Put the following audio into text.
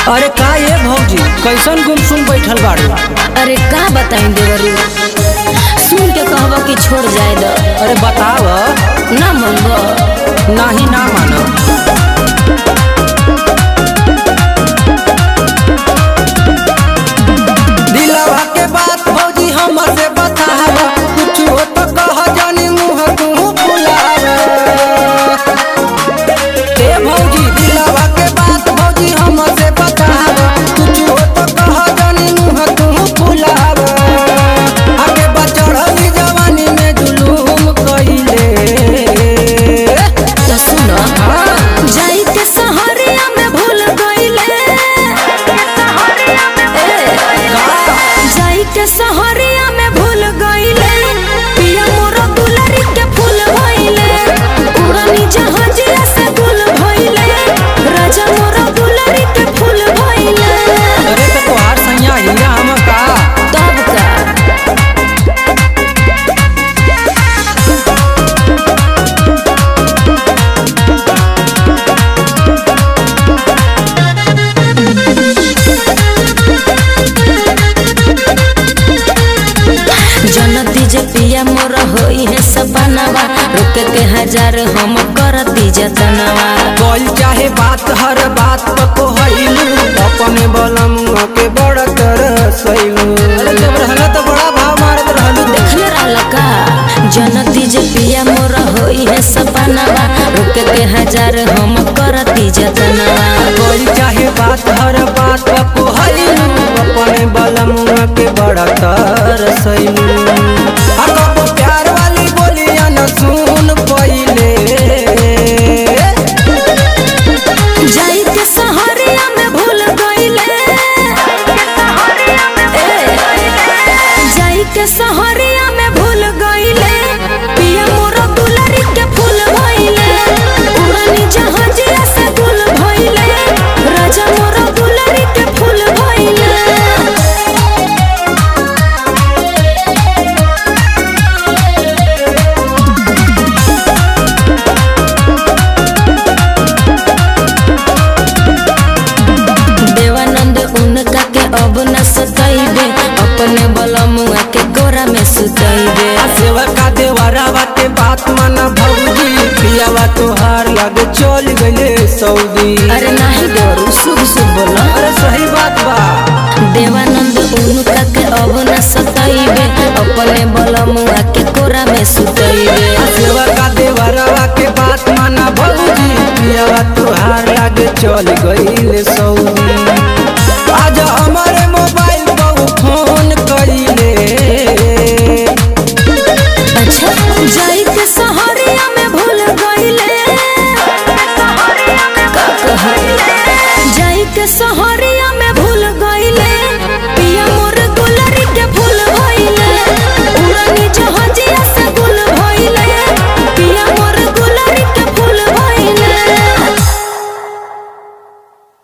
अरे का ये भौजी कैसन गुमसुम बैठल बाड़ू? अरे का बताई देवरू, सुन के कहबो कि छोड़ जाए दो। अरे बताव। ना मनबो? नाही ना मानब। दिलवा के बात भौजी हमसे बताव, कुछ हो तो कह जानी मुँह तू फुलाव। ए भौजी दिलवा के बात भौजी हमसे बताव, कुछ हो तो कह जानी मुँह तू फुलाव। आगे बचड़ली जवानी में जुलूम कइले। तो सुनो, जाई के सहरिया में भूल गइले। जाई के सहरिया में भूल गइले, पिया मोरा दुलारी के फूल भइले। उड़नी जहाजिया से गुल भइले, राजा मोरा दुलारी के फूल भइले। अरे तो तोहार सैया हीरा हम का? तब का जनती जे पिया मोर होई है सपनावा, रुके के हजार हम करती जतनवा। कोई चाहे बात हर बात पको हईलू, अपने बलम के बड़ तरसैलू। अरे जब रहला तो बड़ा भाव मारत रहलू। देखले रहला का जनती जे पिया मोर होई है सपनावा, रुके के हजार हम करती जतनवा। कोई चाहे बात हर बात पको हईलू, अपने बलम के बड़ तरसैलू। अगो प्यार वाली बोलिया न सुन पहिले। जाई के सहरिया में भूल गइले। जाई के सहरिया में भूल गइले, पिया मोरा दुलारी के फूल भइले। उड़नी जहाजिया से गुल भइले, राजा मोरा दुलारी के फूल भइले। देवानंद उनका के अब न सतैबे, अपने बलमुआ के गोरा में सुतैबे। सेवा का देवरावा के बात माना भौजी, पियावा तोहार लगे चल गइले सऊदी। अरे नाही देवरू, शुभ शुभ बोला। अरे सही बात बा। देवानंद उनका के अब न सतैबे, अपने बलमुआ के गोरा में सुतैबे। सेवा का देवरावा के बात माना भौजी, पियावा तोहार लगे चल गइले सऊदी।